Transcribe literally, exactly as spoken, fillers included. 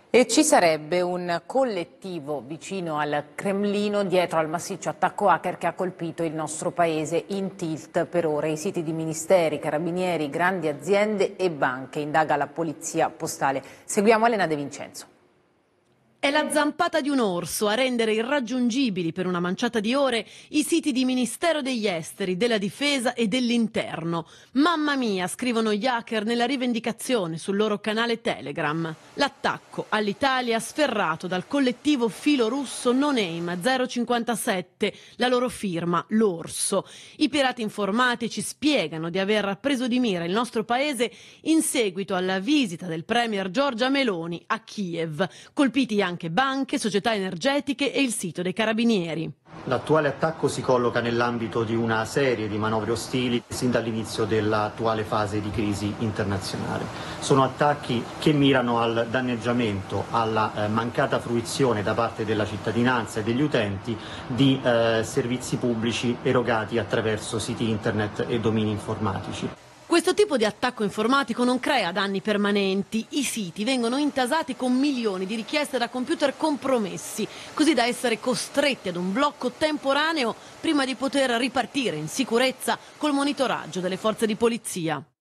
E ci sarebbe un collettivo vicino al Cremlino dietro al massiccio attacco hacker che ha colpito il nostro paese in tilt per ore. I siti di ministeri, carabinieri, grandi aziende e banche, indaga la polizia postale. Seguiamo Elena De Vincenzo. È la zampata di un orso a rendere irraggiungibili per una manciata di ore i siti di Ministero degli Esteri, della Difesa e dell'Interno. Mamma mia, scrivono gli hacker nella rivendicazione sul loro canale Telegram. L'attacco all'Italia sferrato dal collettivo filorusso No Name zero cinquantasette, la loro firma, l'Orso. I pirati informatici spiegano di aver preso di mira il nostro paese in seguito alla visita del premier Giorgia Meloni a Kiev, colpiti anche banche, società energetiche e il sito dei carabinieri. L'attuale attacco si colloca nell'ambito di una serie di manovre ostili sin dall'inizio dell'attuale fase di crisi internazionale. Sono attacchi che mirano al danneggiamento, alla eh, mancata fruizione da parte della cittadinanza e degli utenti di eh, servizi pubblici erogati attraverso siti internet e domini informatici. Questo tipo di attacco informatico non crea danni permanenti, i siti vengono intasati con milioni di richieste da computer compromessi, così da essere costretti ad un blocco temporaneo prima di poter ripartire in sicurezza col monitoraggio delle forze di polizia.